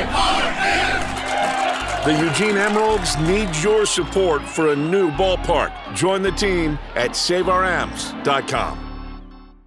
The Eugene Emeralds need your support for a new ballpark. Join the team at SaveOurAmps.com.